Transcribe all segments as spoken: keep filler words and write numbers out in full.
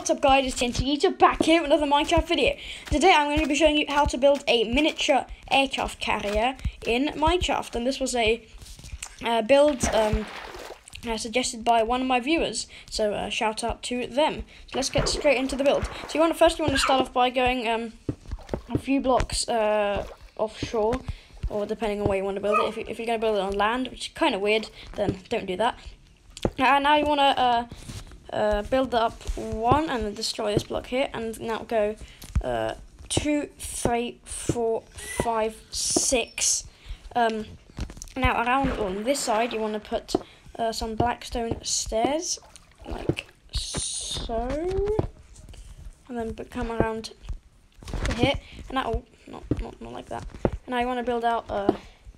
What's up guys, it's T N T YouTube back here with another Minecraft video. Today I'm going to be showing you how to build a miniature aircraft carrier in Minecraft, and this was a uh, build um, uh, suggested by one of my viewers, so uh, shout out to them. So let's get straight into the build. So you want to first you want to start off by going um, a few blocks uh, offshore, or depending on where you want to build it. If, you, if you're going to build it on land, which is kind of weird, then don't do that. And now you want to uh, Uh, build up one and then destroy this block here, and now go uh, two, three, four, five, six. Um, now around on this side, you want to put uh, some blackstone stairs, like so, and then come around here, and that oh, not not not like that. And now you want to build out uh,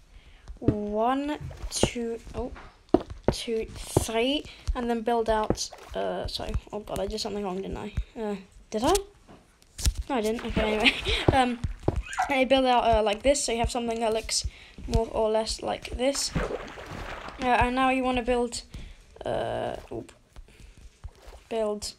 one, two, oh. two, three, and then build out, uh, sorry, oh god, I did something wrong, didn't I? Uh, did I? No, I didn't, okay, anyway. um, and you build out uh, like this, so you have something that looks more or less like this. Uh, and now you want to build, uh, oop, build,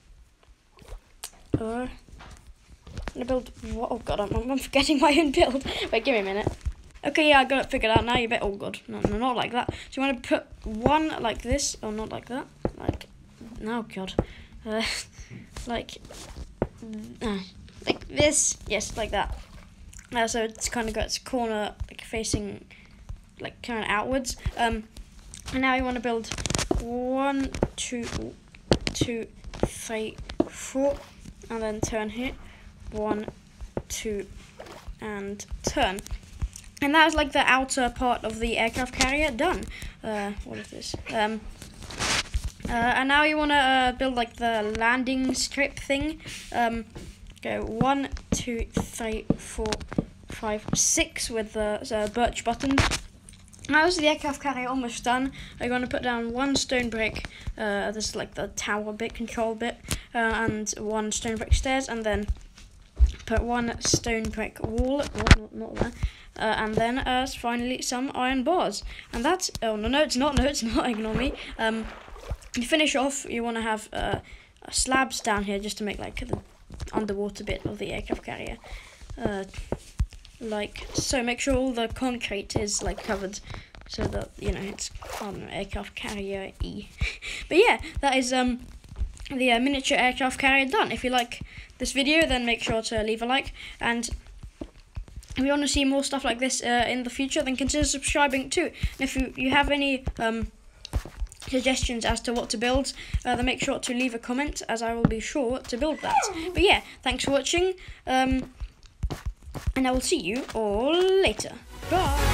uh, I'm gonna build, oh god, I'm, I'm forgetting my own build. Wait, give me a minute. Okay, yeah, I got it figured out now. You bet. Oh god, no, no, not like that. So you want to put one like this, or not like that, like, no, god, uh, like, uh, like this. Yes, like that. Uh, so it's kind of got its corner like facing, like kind of outwards. Um, and now you want to build one, two, two, three, four, and then turn here. One, two, and turn. And that is like the outer part of the aircraft carrier done. Uh, what is this? Um, uh, and now you want to uh, build like the landing strip thing. Um, go one, two, three, four, five, six with the uh, birch buttons. Now this is the aircraft carrier almost done. I'm going to put down one stone brick. Uh, this is like the tower bit, control bit, uh, and one stone brick stairs, and then put one stone brick wall. Not, not there. Uh, and then uh, finally some iron bars, and that's oh no no it's not no it's not ignore me. Um, to finish off, you want to have uh, slabs down here just to make like the underwater bit of the aircraft carrier, uh, like so. Make sure all the concrete is like covered, so that you know it's on aircraft carrier E. But yeah, that is um the uh, miniature aircraft carrier done. If you like this video, then make sure to leave a like, and if you want to see more stuff like this uh, in the future, then consider subscribing too. And if you, you have any um, suggestions as to what to build, uh, then make sure to leave a comment, as I will be sure to build that. But yeah, thanks for watching, um, and I will see you all later. Bye!